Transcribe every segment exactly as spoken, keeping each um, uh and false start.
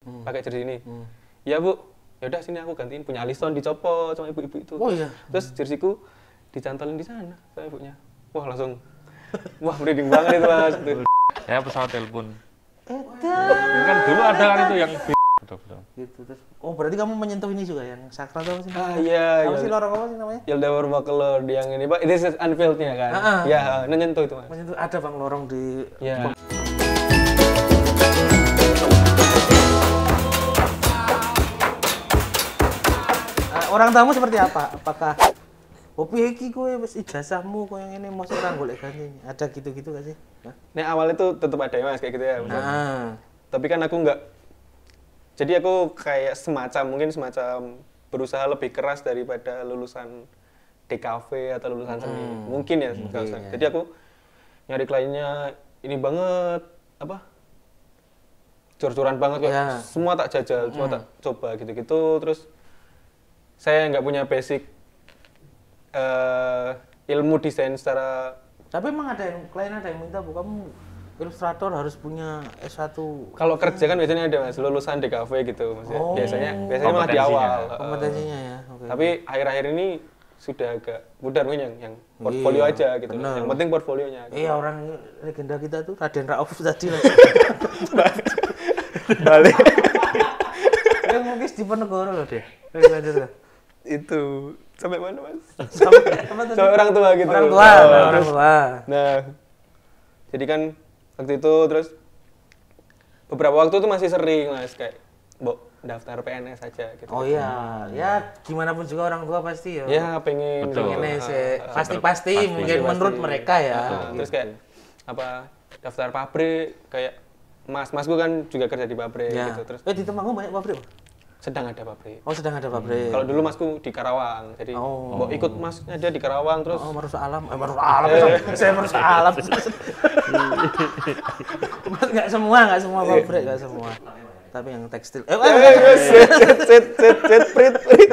hmm. pakai jersey ini. Hmm. Ya Bu, ya udah sini aku gantiin, punya Alisson dicopot sama ibu-ibu itu. Oh iya. Terus jerseyku dicantolin di sana sama ibunya. Wah langsung, wah merinding banget itu Mas. Ya pesawat telepon. Edan. Kan dulu ada kan itu yang betul-betul. Gitu terus. Oh berarti kamu menyentuh ini juga yang sakral atau apa sih? Ah iya. Apa sih lorong apa sih namanya? Yelda Warmakelor yang ini Pak, ini Anfield-nya kan. Ah, ah. Ya, nyentuh itu Mas. Menyentuh ada Bang lorong di. Ya. Orang tamu seperti apa? Apakah Opi iki kowe wis ijazahmu koyo ngene mosok ora golek ganti. Ada gitu-gitu gak sih? Hah? Nek awal itu tetap ada ya Mas kayak gitu ya. Mas. Nah. Tapi kan aku nggak. Jadi aku kayak semacam mungkin semacam berusaha lebih keras daripada lulusan D K V atau lulusan seni. Hmm. Mungkin ya. Mungkin, Mungkin, ya. Jadi aku nyari kliennya ini banget apa? Cur-curan banget kok. Ya. Semua tak jajal, semua Hmm. tak coba gitu-gitu terus saya nggak punya basic uh, ilmu desain secara. Tapi emang ada yang klien ada yang minta bu kamu ilustrator harus punya S satu. Kalau kerja kan biasanya ada Mas, lulusan D K V gitu maksudnya. Oh. Biasanya biasanya malah di awal. Uh, Kompetensinya ya. Oke. Tapi akhir-akhir ini sudah agak pudar mungkin yang yang portfolio Iya, aja gitu. bener. Yang penting portfolionya. Gitu. Iya orang legenda kita tuh Raden Rauf tadi lah. Balik. Yang mungkin di Penegoro loh deh. Lanjut lah. Itu sampai mana Mas? Sampai, apa tadi? Sampai orang tua gitu. Orang tua, Oh, nah, orang terus- tua. Nah, jadi kan waktu itu terus beberapa waktu tuh masih sering Mas kayak Mbok daftar P N S aja gitu. Oh iya, ya gimana pun juga orang tua pasti ya. Ya pengen Betul. Pengen gitu. sih, Ah, ah, pasti-pasti Pasti. mungkin Pasti. menurut mereka ya. Ah, terus kayak apa daftar pabrik kayak mas masku kan juga kerja di pabrik Ya. gitu terus Eh di Temanggung banyak pabrik. Pak? sedang ada pabrik. Oh sedang ada pabrik. Kalau dulu masku di Karawang, jadi Oh. Mbok ikut masnya dia di Karawang terus Oh merusak alam, eh merusak alam, saya merusak alam. Nggak semua, nggak semua pabrik, nggak semua. Tapi yang tekstil. Eh, Eh, eh, eh, set set set set set prit prit.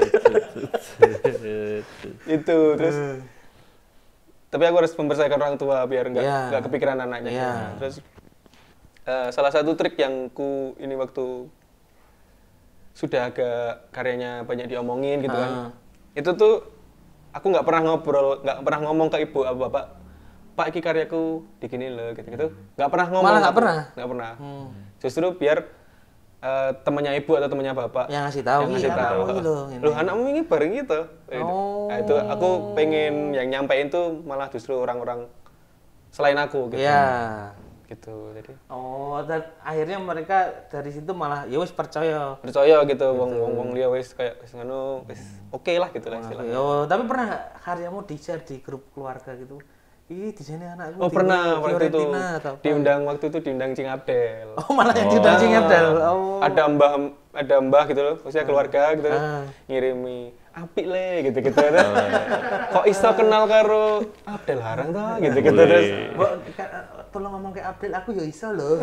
Itu terus tapi aku harus mempercayakan orang tua biar nggak Iya. nggak kepikiran anaknya. Iya. Terus eh, salah satu trik yang ku ini waktu sudah agak karyanya banyak diomongin gitu kan. Ah. Itu tuh aku nggak pernah ngobrol, nggak pernah ngomong ke ibu atau bapak, Pak iki karyaku digini loh gitu-gitu. Nggak pernah ngomong. Malah nggak aku. pernah? Nggak pernah. Hmm. Justru biar eh, temannya ibu atau temannya bapak Yang ngasih tahu, yang ngasih "Ih, tahu. anakmu ini loh, ini." Loh, anakmu ini bareng gitu. Oh. Nah, itu aku pengen yang nyampein tuh malah justru orang-orang selain aku gitu. Iya. Gitu. Jadi Oh, dan akhirnya mereka dari situ malah ya wis percaya. percaya gitu wong wong wong dia wis kayak wis ngono wis oke lah gitu lah istilahnya. Oh, tapi pernah nggak karyamu di-share di grup keluarga gitu? Ih, di sini anakku. Oh di pernah waktu itu Fiorentina atau apa? diundang waktu itu diundang Cing Abdel. Oh, malah yang diundang Cing Abdel. Oh. Ada mbah ada mbah gitu loh, maksudnya keluarga gitu Ah. ngirimi apik le gitu-gitu. Kok iso kenal karo Abdel Harang ta gitu-gitu terus. Mbok ka- tolong ngomong kayak Abdel, aku ya iso loh.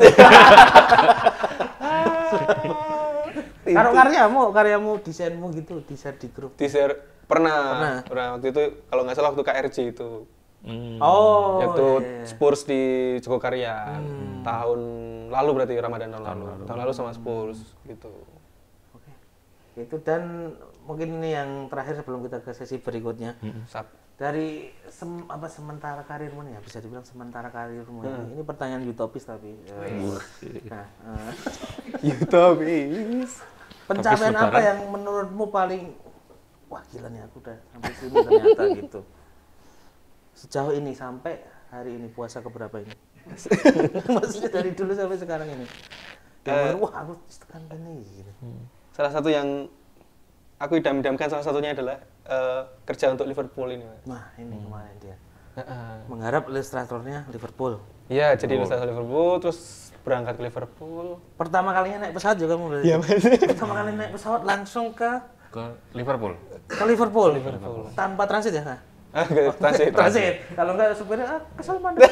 Karo karyamu, karyamu desainmu gitu, di-share di grup. Di-share pernah, Pernah. pernah waktu itu kalau nggak salah waktu K R J itu. Hmm. Oh. Waktu iya, iya. Spurs di Jogokarya tahun lalu berarti Ramadan tahun lalu. Tahun lalu sama Spurs gitu. Oke. Itu dan mungkin ini yang terakhir sebelum kita ke sesi berikutnya. Sap. Dari sem, apa sementara karirmu nih ya bisa dibilang sementara karirmu ya. Ini pertanyaan utopis tapi nah, eh, Utopis. pencapaian Tapi apa saudara- yang menurutmu paling wah gila nih aku udah sampai sini ternyata gitu sejauh ini sampai hari ini puasa keberapa ini maksudnya dari dulu sampai sekarang ini yang Eh, menurut, wah aku tekan ini gitu. Salah satu yang aku idam-idamkan salah satunya adalah eh, kerja untuk Liverpool ini. Mas. Nah ini kemarin dia Heeh. mengharap ilustratornya Liverpool. Iya, jadi ilustrator Liverpool terus berangkat ke Liverpool. Pertama kalinya naik pesawat juga kamu berarti? Iya, Mas. Pertama kali naik pesawat langsung ke Ke Liverpool. ke Liverpool. Liverpool. Tanpa transit ya? Nah? Ah, ke transit. Transit. Kalau enggak supirnya ah, kesel mandek.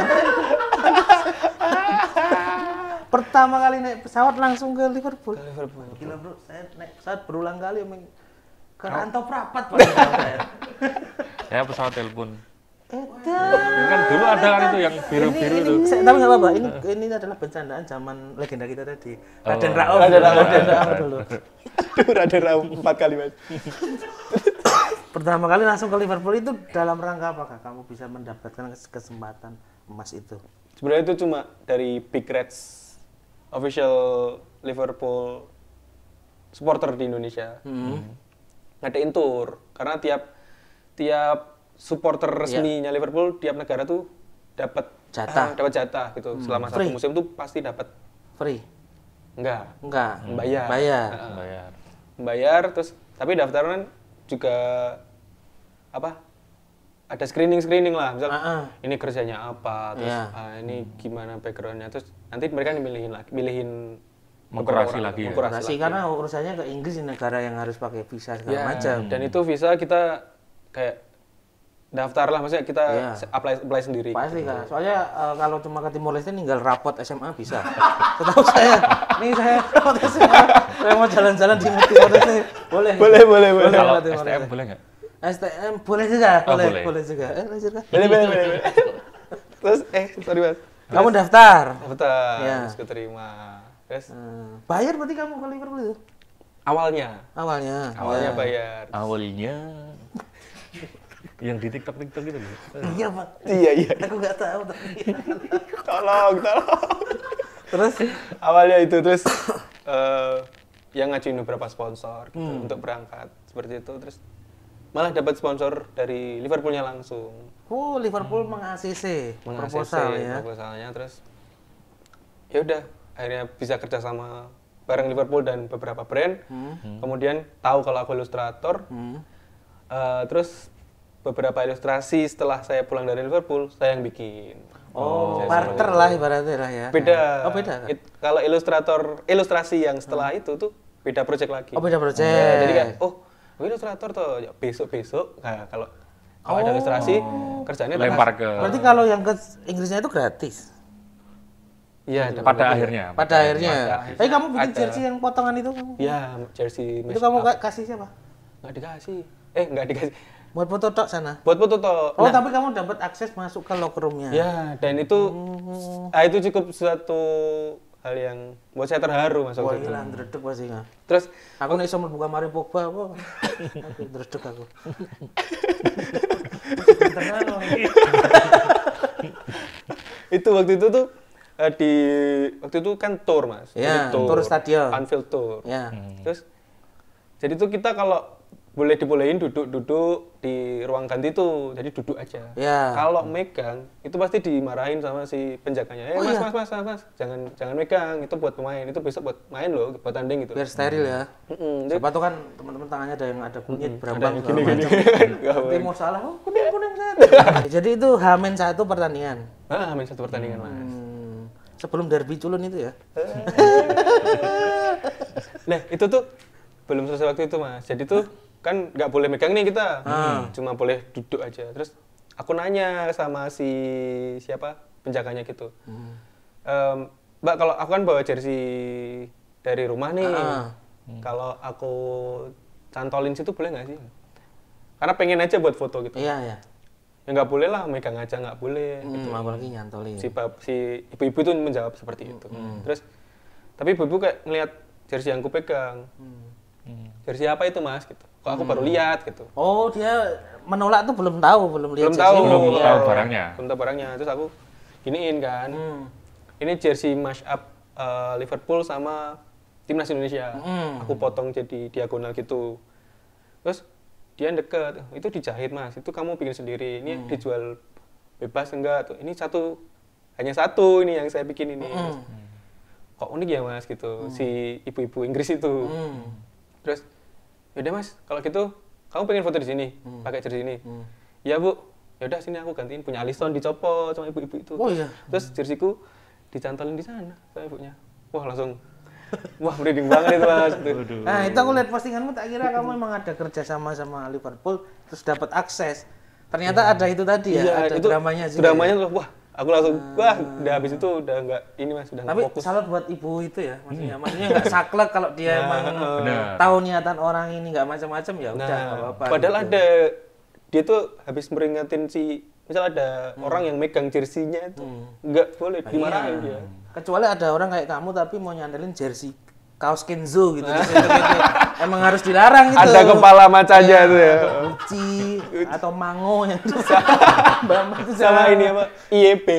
Pertama kali naik pesawat langsung ke Liverpool. Ke Liverpool. Gila bro, saya naik pesawat berulang kali emang ke Rantau Prapat Pak. Ya pesawat telepon. Ini kan dulu ada kan itu yang biru-biru ini, itu. ini, saya, tapi nggak apa-apa. Ini ini adalah bercandaan zaman legenda kita tadi. Raden Oh. Rauf. Raden Rauf. Raden Rauf dulu. Aduh, Raden Rauf empat kali mas. Pertama kali langsung ke Liverpool itu dalam rangka apakah kamu bisa mendapatkan kesempatan emas itu? Sebenarnya itu cuma dari Big Reds official Liverpool supporter di Indonesia. Hmm. Ngadain tour karena tiap tiap supporter resminya Liverpool tiap negara tuh dapat Jatah. ah, dapat jatah gitu. Selama Free. satu musim tuh pasti dapat. Free? Enggak, Enggak. bayar. Bayar. Heeh. Bayar. Bayar terus tapi daftaran juga apa? Ada screening-screening lah, misal Ah, ah. ini kerjanya apa, terus Iya. ah, ini gimana backgroundnya, terus nanti mereka milihin lagi, milihin Mengkurasi beberapa orang, lagi ya? mengkurasi Kurasi lagi. karena urusannya ke Inggris di negara yang harus pakai visa segala Ya, macam. dan itu visa kita kayak daftar lah, maksudnya kita Iya. se- apply apply sendiri. Pasti kan. Soalnya eh, kalau cuma ke Timor Leste tinggal rapot S M A bisa. Setahu saya, nih saya rapot S M A. Saya mau jalan-jalan di Timor Leste. Boleh. Boleh, boleh, boleh. Kalau ke Timor S T M Leste. boleh nggak? S T M boleh juga, Oh, boleh, boleh. boleh juga. Eh, lanjutkan. Boleh, boleh, boleh, boleh. Terus eh sorry mas. Kamu daftar. Daftar, Iya. terus keterima. Terus Hmm. Bayar berarti kamu ke Liverpool itu? awalnya, Awalnya. awalnya Ya. bayar. Awalnya yang di TikTok TikTok gitu loh. Iya, Pak. Iya, iya. Aku nggak tahu tapi. Tolong, tolong. Terus Awalnya itu terus eh yang ngajuin beberapa sponsor gitu, Hmm. untuk berangkat seperti itu, terus malah dapat sponsor dari Liverpoolnya langsung. oh, Liverpool meng-A C C Meng-A C C proposal ya. proposalnya, terus ya udah akhirnya bisa kerja sama bareng Liverpool dan beberapa brand. Hmm. Kemudian tahu kalau aku ilustrator. Hmm. Eh, terus beberapa ilustrasi setelah saya pulang dari Liverpool saya yang bikin. Oh, Saya barter selalu- lah ibaratnya lah ya. Beda. Oh, beda kan? It- kalau ilustrator ilustrasi yang setelah itu tuh beda project lagi. Oh, beda project. Ya, jadi kan, oh, gue ilustrator tuh ya, besok-besok. Nah, kalau kalau ada ilustrasi kerjanya Lempar ke Berarti kalau yang ke Inggrisnya itu gratis. Iya, dapat pada lagi. akhirnya. Pada akhirnya. akhirnya Eh, kamu bikin ada. jersey yang potongan itu kamu? Ya, jersey Itu match kamu up. ka- kasih siapa? Nggak dikasih. Eh, nggak dikasih. Buat foto tok sana. Buat foto toh. Oh, tapi kamu dapat akses masuk ke locker room-nya. Ya, dan itu Oh. ah, itu cukup suatu hal yang buat saya terharu mas Wah, waktu itu. gila, ndredeg pasti nggak. Terus Aku nih iso mlebu kamar Pogba, wah. Aku ndredeg aku. Tenang loh. itu waktu itu tuh eh, di waktu itu kan tour mas. Ya, Jadi tour stadion. Anfield tour. Ya. Terus jadi tuh kita kalau boleh dibolehin duduk-duduk di ruang ganti tuh, jadi duduk aja. Ya. Kalau megang itu pasti dimarahin sama si penjaganya. Eh Oh, mas, iya? mas, mas, mas, mas, jangan jangan megang, itu buat pemain, itu besok buat main loh, buat tanding gitu. Biar steril ya. Mm-mm, jadi- Siapa tuh kan teman-teman tangannya ada yang ada kunyit, ada berambang yang segala gini-gini. macam. Nanti mau salah, oh kuning kuning saya. Jadi itu Hamen satu pertandingan. Ah, main satu pertandingan mas. Hmm, sebelum derby culun itu ya. Nah itu tuh belum selesai waktu itu mas. Jadi tuh kan nggak boleh megang nih kita, cuma boleh duduk aja. Terus aku nanya sama si siapa penjaganya gitu, "Em, Mbak kalau aku kan bawa jersey dari rumah nih, Ah. kalau aku cantolin situ boleh nggak sih? Karena pengen aja buat foto gitu. Iya ya. Ya nggak boleh lah, megang aja nggak boleh. Hmm, apalagi nyantolin. si bab, si ibu-ibu tuh menjawab seperti itu. Terus tapi ibu-ibu kayak ngelihat jersey yang ku pegang. Jersey apa itu mas? Gitu. Kok aku baru lihat gitu. Oh dia menolak tuh belum tahu, belum lihat Belum tahu, jersey. belum Iya. tahu barangnya. Belum tahu barangnya. Terus aku giniin kan. Hmm. Ini jersey mash up uh, Liverpool sama timnas Indonesia. Hmm. Aku potong jadi diagonal gitu. Terus dia deket, itu dijahit mas. Itu kamu bikin sendiri. Ini dijual bebas enggak? Tuh ini satu, hanya satu ini yang saya bikin ini. Terus, kok unik ya mas gitu. Si ibu-ibu Inggris itu. Hmm. Terus, yaudah mas, kalau gitu kamu pengen foto di sini, pakai jersey ini. Hmm. Ya bu, yaudah sini aku gantiin punya Alisson dicopot sama ibu-ibu itu. Oh, iya. Terus jerseyku dicantolin di sana sama ibunya. Wah langsung, wah merinding banget itu mas. Gitu. Nah itu aku lihat postinganmu, tak kira kamu memang ada kerja sama sama Liverpool terus dapat akses. Ternyata ada itu tadi ya, Iya, ada itu dramanya juga. dramanya ya? tuh, wah aku langsung, wah udah habis itu udah nggak ini mas, udah nggak Tapi fokus. salut buat ibu itu ya, maksudnya, maksudnya nggak saklek kalau dia Nah, emang benar. tahu niatan orang ini nggak macam-macam ya udah nggak Nah, apa-apa. padahal gitu. ada dia tuh habis meringatin si misal ada orang yang megang jersinya itu nggak boleh dimarahin dia. Kecuali ada orang kayak kamu tapi mau nyandelin jersey kaos Kenzo gitu. Terus itu, gitu. Emang harus dilarang gitu. Ada kepala macanya tuh ya. Atau Uci atau Mango yang itu. Bama itu Sama ini apa? I E P.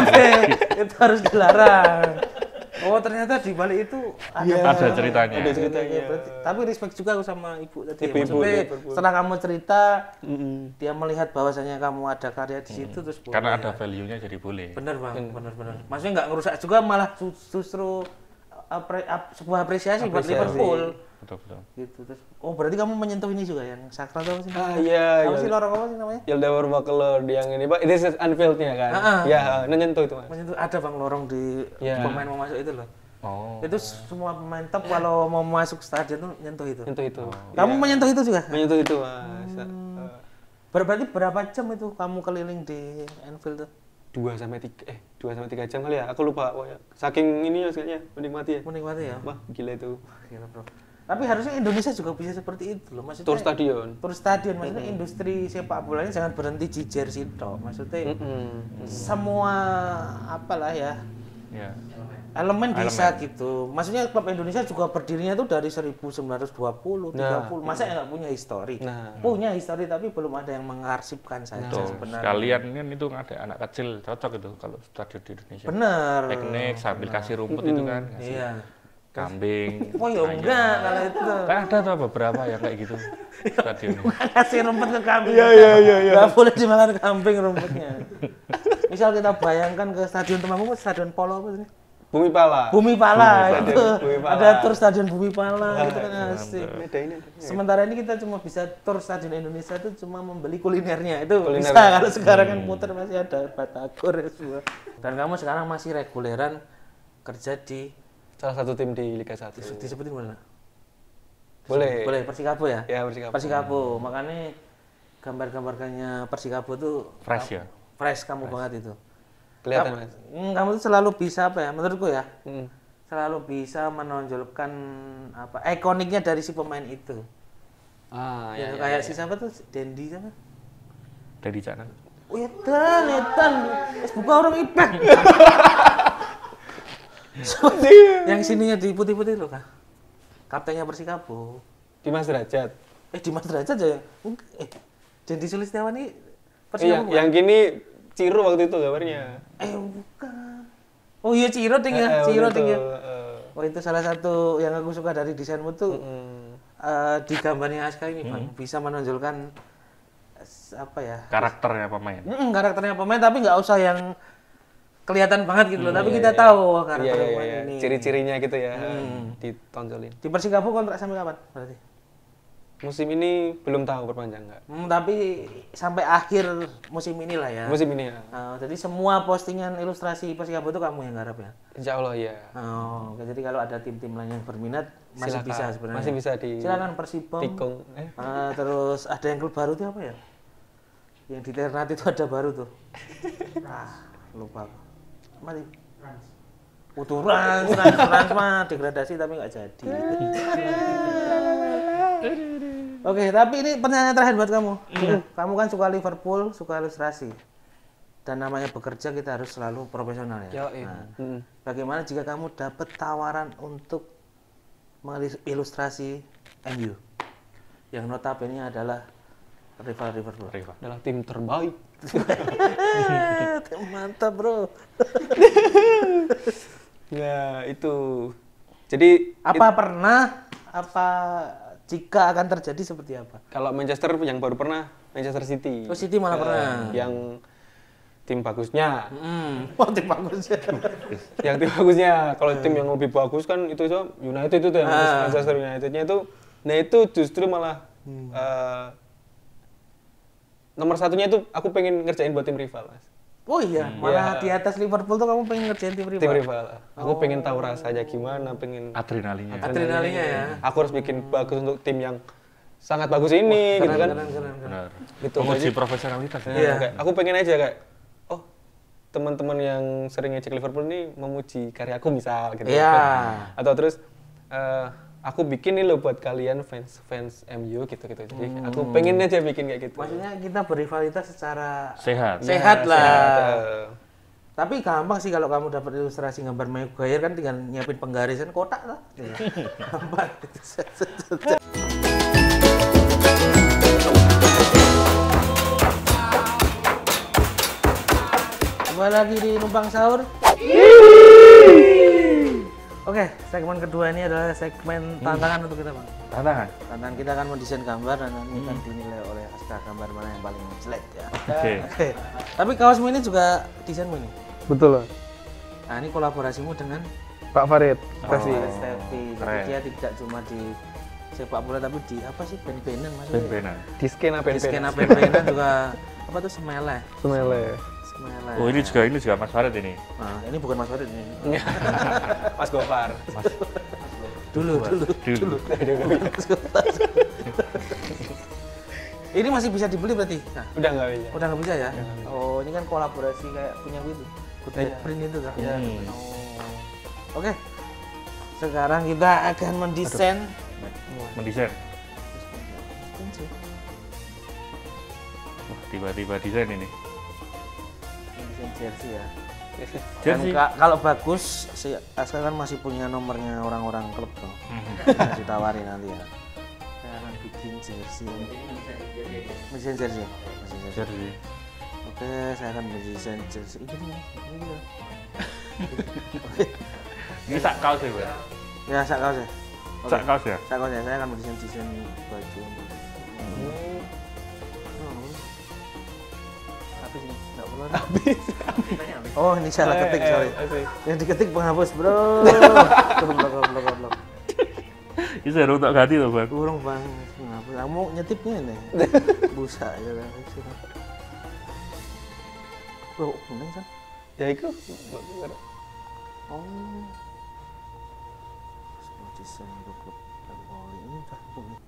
Itu harus dilarang. Oh ternyata di balik itu ada, Ya, Ada ceritanya. Ada ceritanya. Ya, berarti, tapi respect juga aku sama ibu tadi. Ibu, ibu, Maksudnya ibu, ibu. setelah kamu cerita, Mm-mm. dia melihat bahwasanya kamu ada karya di situ terus boleh. Karena ada value-nya jadi boleh. Bener bang, bener bener. Maksudnya nggak ngerusak juga, malah ju- justru apre, ap, sebuah apresiasi, buat Apresiasi. Liverpool. Betul betul. Gitu terus. Oh berarti kamu menyentuh ini juga yang sakral itu apa sih? Ah iya, Apa iya. sih lorong apa sih namanya? Yelda Warmakelor yang ini Pak, itu Anfield-nya kan. Ah, ah. Ya, nyentuh itu Mas. Menyentuh ada bang lorong di Ya. pemain mau masuk itu loh. Oh. Itu semua pemain top kalau mau masuk stadion tuh nyentuh itu. Nyentuh itu. Kamu menyentuh itu juga? Menyentuh itu Mas. Eh, Ber- Berarti berapa jam itu kamu keliling di Anfield tuh? dua sampai tiga eh dua sampai tiga jam kali ya. Aku lupa pokoknya. Saking ini ya kayaknya menikmati ya. Menikmati ya? Wah, gila itu. Gila, bro. Tapi harusnya Indonesia juga bisa seperti itu loh. Maksudnya Tour stadion. Tur stadion, maksudnya industri sepak bola ini jangan berhenti di jersey toh. Maksudnya Mm-mm. semua apalah ya Ya. elemen bisa gitu. Maksudnya klub Indonesia juga berdirinya tuh dari seribu sembilan ratus dua puluh, tiga puluh. Masa ya nggak punya histori? Nah. Punya histori tapi belum ada yang mengarsipkan saja Tuh, sebenarnya. sekalian kan itu ada anak kecil cocok itu kalau stadion di Indonesia. Bener. Piknik sambil kasih rumput itu kan, kasih Iya. kambing. Oh ya ayam. enggak kalau itu. Kan ada tuh beberapa yang kayak gitu stadion. Kasih rumput ke kambing. Iya, iya, iya, iya. Nggak boleh dimakan kambing rumputnya. Misal kita bayangkan ke stadion Temanggung, stadion Polo apa sih? Bumi Pala. Bumi Pala Bumi itu. Stadion Bumi Pala. Ada tur stadion Bumi Pala gitu kan asik. Ini ada ini. ada ini. Sementara ini kita cuma bisa tur stadion Indonesia itu cuma membeli kulinernya itu Kuliner. bisa. Kalau sekarang kan muter masih ada batagor ya semua. Dan kamu sekarang masih reguleran kerja di Salah satu tim di Liga satu. disebutin mana? Boleh. Boleh Persikabo ya? Ya, Persikabo. Persikabo. Makanya gambar-gambarnya Persikabo tuh Fresh ya. fresh kamu banget itu. Kelihatan kamu, Mas. hmm, kamu tuh selalu bisa apa ya? Menurutku ya, Mm. selalu bisa menonjolkan apa ikoniknya dari si pemain itu. Ah, Ya, ya, ya. kayak si siapa tuh? Dendi siapa? Dari sana. Oh edan, edan. Es buka orang Ipan. Yang sininya di putih-putih loh, Kak. Kaptennya Persikabo. Dimas Derajat. Eh, Dimas Derajat aja ya? Eh, Dendi Sulistiawan ini Iya, Persikabo bukan? yang gini Ciro waktu itu gambarnya. Eh, bukan. Oh iya, Ciro ding Eh, ya, waktu Ciro itu, ding ya. eh. Oh, itu salah satu yang aku suka dari desainmu tuh. Mm. eh, di gambarnya Aska ini, Bang, bisa menonjolkan eh, apa ya? Karakternya pemain. Mm, karakternya pemain tapi nggak usah yang kelihatan banget gitu loh, tapi kita tahu karakter Iya, iya, pemain iya. ini. Ciri-cirinya gitu ya. Hmm. Ditonjolin. Di Persikabo kontrak sampai kapan berarti? Musim ini belum tahu perpanjang nggak. Hmm, tapi sampai akhir musim inilah ya. Musim ini ya. Oh, jadi semua postingan ilustrasi Persikabo itu kamu yang garap ya? Insya Allah ya. Oh, oke. Jadi kalau ada tim-tim lain yang berminat masih Silakan. bisa sebenarnya. Masih bisa di Silakan Persibom. tikung. Eh, Ah, terus ada yang klub baru itu apa ya? Yang di Ternate itu ada baru tuh. Ah, lupa. Mari. Uturan, Rans, Rans mah degradasi tapi nggak jadi. Oke, tapi ini pertanyaan terakhir buat kamu. Kamu kan suka Liverpool, suka ilustrasi. Dan namanya bekerja kita harus selalu profesional ya. Yo, iya. Nah, Mm. bagaimana jika kamu dapat tawaran untuk mengilustrasi M U yang notabene adalah rival Liverpool? Rival. Adalah tim terbaik. Mantap bro. Ya itu. Jadi Apa pernah? Apa jika akan terjadi seperti apa? kalau Manchester yang baru pernah Manchester City. Oh, City malah Eh, pernah. Yang tim bagusnya. Hmm, oh tim bagus ya. Yang tim bagusnya. Kalau tim yang lebih bagus kan itu itu United itu tuh yang Ah. Manchester United-nya itu. Nah itu justru malah Hmm. eh, nomor satunya itu aku pengen ngerjain buat tim rival, Mas. Oh iya, malah Iya. di atas Liverpool tuh kamu pengen ngerjain tim rival. Tim rival. Aku pengen tahu rasanya gimana, pengen Adrenalinnya. Adrenalinnya ya. Aku harus bikin bagus untuk tim yang sangat bagus ini, gitu kan. Keren, keren, keren. Benar. Gitu. Menguji Jadi- profesionalitas. Nah, Iya. kayak, aku pengen aja kayak, oh teman-teman yang sering ngecek Liverpool ini memuji karya aku misal gitu. Iya. Atau terus eh, aku bikin nih loh buat kalian fans fans M U gitu gitu. Jadi hmm. aku pengen aja bikin kayak gitu. Maksudnya kita berrivalitas secara Sehat. Sehat Ya, lah. sehat. Tapi gampang sih kalau kamu dapat ilustrasi gambar Maguire kan tinggal nyiapin penggarisan kotak lah. Gampang. Kembali lagi di Numpang Sahur. Oke, segmen kedua ini adalah segmen tantangan untuk kita, Bang. Tantangan. Tantangan kita akan mendesain gambar dan nanti akan dinilai oleh Aska gambar mana yang paling jelek ya. Oke. Oke. Tapi kaosmu ini juga desainmu ini. Betul. Nah, ini kolaborasimu dengan Pak Farid. Oh, Kasih. Steffi. Jadi keren. dia tidak cuma di sepak bola tapi di apa sih band-bandan maksudnya? Ben-benan. Di skena Di pen-pen. skena band-bandan juga apa tuh semele. Semele. Semele. Oh ini juga ini juga Mas Farid ini. Nah, ini bukan Mas Farid ini. Mas Gofar. Dulu, dulu, Dulu. Mas Gofar. Ini masih bisa dibeli berarti? Nah, Udah nggak bisa. udah nggak bisa ya? Udah nggak bisa. Oh, ini kan kolaborasi kayak punya itu. Good Iya. print itu kan? Iya. Hmm. Oh. Oke. Sekarang kita akan mendesain Mendesain. Wah, tiba-tiba desain ini. Mendesain jersey ya. Jersey. Dan ka- kalau bagus, si Aska kan masih punya nomornya orang-orang klub tuh. Yang ditawarin nanti ya. Saya akan bikin jersey. Mendesain jersey. Mendesain jersey. Jersey. Oke, saya akan mendesain jersey. Ini nih, ini ya. Ini sak kaos ya, Bang? Ya, sak kaos ya. Oke. Sak kaos ya? Sak kaos ya. Saya akan mendesain desain baju. Hmm. Oh. Habis nih, nggak perlu. Habis. Oh, ini salah ketik, Eh, sorry. eh, asik. Yang diketik penghapus, bro. Goblok, goblok, goblok. Ini saya untuk ganti loh, Bang. Kurang bang, penghapus. Kamu nyetipnya ini. Busa aja lah. Bro, kuning kan? Ya itu. Oh. Semua desain untuk klub voli ini udah kuning.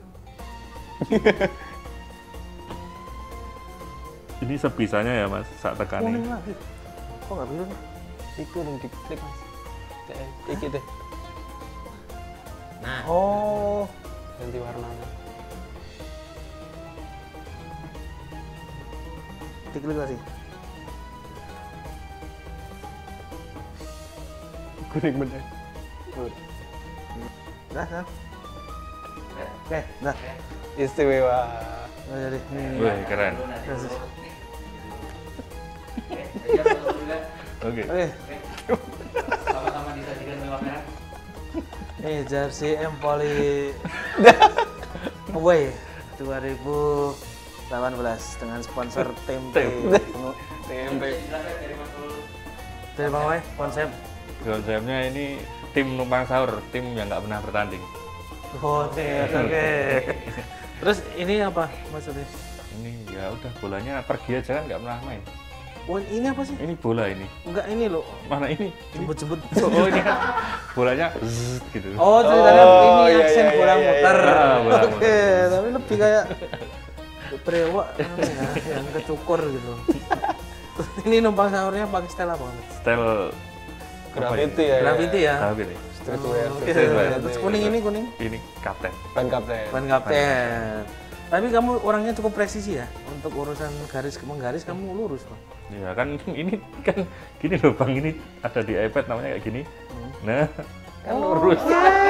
Ini sebisanya ya, Mas, saat tekan Kuning ini. lagi. Kok nggak biru nih? Iku dong diklik mas. Kayak iki deh. Nah. Oh. Ganti warnanya. Diklik lagi. Kuning bener. Dah, dah. Oke, dah. Istimewa. Nah, jadi. Hmm. Wih, keren. Oke. Oke. Sama-sama disajikan lewat merah. Ini jersey Empoli Away dua ribu delapan belas dengan sponsor Tempe. Tempe. Dari Bang Wai, konsep. Konsepnya ini tim numpang sahur, tim yang nggak pernah bertanding. Oke, oke. Terus ini apa maksudnya? Ini ya udah bolanya pergi aja kan nggak pernah main. Oh, ini apa sih? Ini bola ini. Enggak ini loh. Mana ini? Jemput-jemput. Oh ini kan bolanya zzz, gitu. Oh, ceritanya Oh, ini iya, aksen iya, bola iya, muter. iya. Ah, bola Oke, muter. tapi lebih kayak brewok ya, yang kecukur gitu. Ini numpang sahurnya pakai style apa? Style Graffiti ya. Graffiti ya. Graffiti. Streetwear. Oke, Streetwear. terus kuning ini kuning. Ini kapten. Ban kapten. Ban kapten. Tapi kamu orangnya cukup presisi ya untuk urusan garis menggaris kamu lurus Bang. Ya kan ini kan gini loh Bang, ini ada di iPad namanya kayak gini. Nah, kan lurus.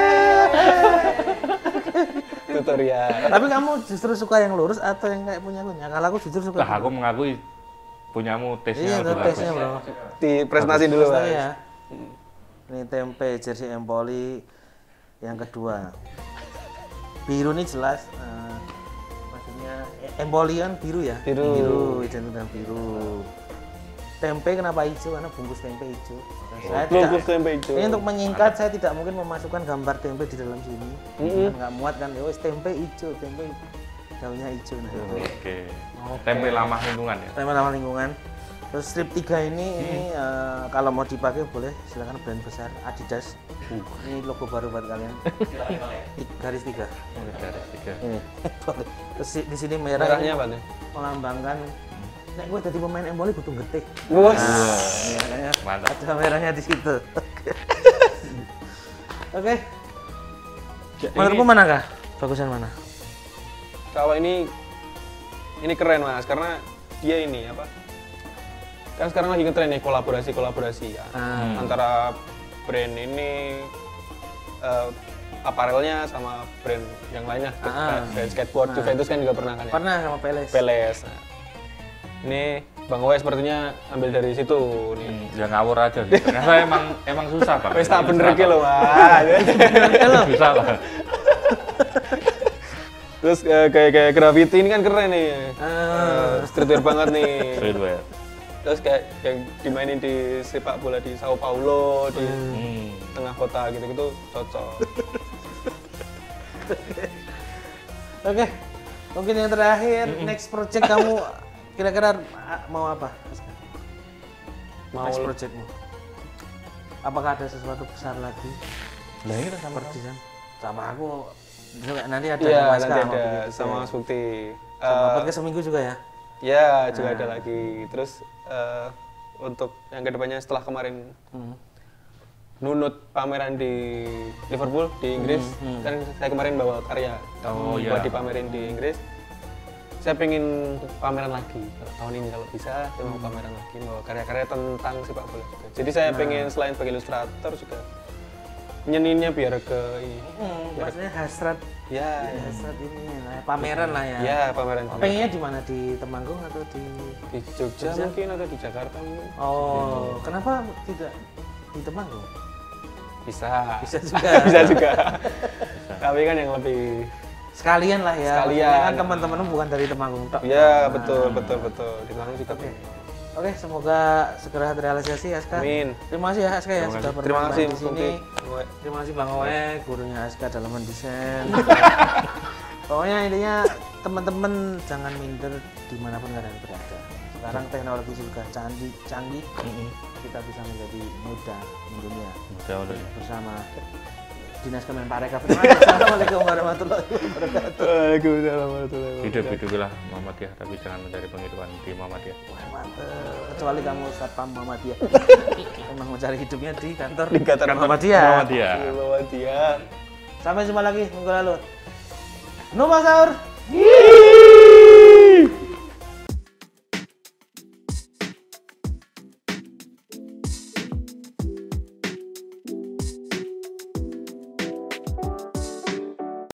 Tutorial. Tapi kamu justru suka yang lurus atau yang kayak punya aku? Ya, kalau aku jujur suka. Lah aku mengakui punyamu Iya, tesnya itu lebih bagus. tesnya bro. Di presentasi dulu Terus mas. tadi ya. Ini Tempe jersey Empoli yang kedua. Biru ini jelas. eh, maksudnya eh, Empoli kan biru ya. Biru. Biru, identik dengan biru. Tempe kenapa hijau? Karena bungkus tempe hijau. Saya Bungkus tidak- tempe hijau. Ini untuk menyingkat, saya tidak mungkin memasukkan gambar tempe di dalam sini. Kan nggak muat kan? Ya wes tempe hijau, tempe daunnya hijau. Nah, itu. Oke. Tempe lama lingkungan ya. Tema ramah lingkungan. Terus strip tiga ini, ini eh, kalau mau dipakai boleh, silakan brand besar Adidas. Ini logo baru buat kalian. Ti- Garis tiga. Garis tiga. Ini boleh. Terus di- di sini merah Merahnya ini apa nih? melambangkan. Nek gue jadi pemain Empoli butuh getik. Bos. Nah, ini makanya Mantap. ada merahnya di situ. Oke. Oke. Ya, Menurutmu mana kah? Bagusan mana? Kalau ini ini keren Mas karena dia ini apa? Kan sekarang lagi ngetren nih kolaborasi-kolaborasi ya. Ah. Antara brand ini uh, aparelnya sama brand yang lainnya. Ah. Brand skateboard, Ah. Juventus kan juga pernah kan ya. Pernah sama Peles. Peles. Nah, ini Bang Owe sepertinya ambil dari situ nih. Hmm, ya ngawur aja sih. Ternyata emang emang susah Bang. Wes tak bener Susah, ki lho, Bang. Mas. Susah lah. Terus uh, kayak kayak graffiti ini kan keren nih. Ah. Uh, streetwear banget nih. Streetwear. Terus kayak yang dimainin di sepak bola di Sao Paulo, di Hmm. tengah kota gitu-gitu cocok. Oke. Mungkin yang terakhir, next project kamu kira-kira ah, mau apa? Mau Next projectmu. Apakah ada sesuatu besar lagi? Lah ini kan sama Seperti kan? Sama aku juga nanti ada Iya, Mas nanti Kak, ada begitu. sama Mas Bukti. Sama Eh, podcast seminggu juga ya? ya, juga Ah. ada lagi. Terus eh, untuk yang kedepannya setelah kemarin Hmm. nunut pameran di Liverpool di Inggris, Hmm, hmm. kan saya kemarin bawa karya Oh, buat iya. dipamerin di Inggris. Saya pengen pameran lagi kalau tahun ini kalau bisa saya mau pameran lagi bawa karya-karya tentang sepak bola juga. Jadi saya Nah. pengen selain sebagai ilustrator juga nyeninnya biar ke ini. Hmm, maksudnya hasrat, Ya, ya, hasrat ini lah ya, pameran lah ya. ya pameran juga. Pengennya di mana? Di Temanggung atau di? Di Jogja Jogja? mungkin atau di Jakarta mungkin. Oh, kenapa tidak di Temanggung? Bisa. Bisa juga. Bisa juga. Tapi kan yang lebih Sekalian lah ya. Sekalian. Maksudnya kan teman-teman bukan dari Temanggung tok. ya Nah. betul betul betul di Lampung juga. Oke. Oke, semoga segera terrealisasi Aska. Amin. Terima kasih ya Aska ya Terima sudah kasih. Terima bermain kasih di sini. Bukti. Terima kasih Bang Owe, gurunya Aska dalam mendesain. Pokoknya intinya teman-teman jangan minder dimanapun kalian berada. Sekarang teknologi sudah canggih, canggih. Kita bisa menjadi mudah mendunia Jauh dari. bersama Dinas Kemenparekraf. Terima kasih. Assalamualaikum warahmatullahi wabarakatuh. Waalaikumsalam warahmatullahi wabarakatuh. Hidup hidupilah Muhammadiyah, tapi jangan mencari penghidupan di Muhammadiyah. Wah, mantep. Kecuali kamu satpam Muhammadiyah. Memang mencari hidupnya di kantor, Di kantor Muhammadiyah. Muhammadiyah. Muhammadiyah. Sampai jumpa lagi minggu lalu. Numa sahur.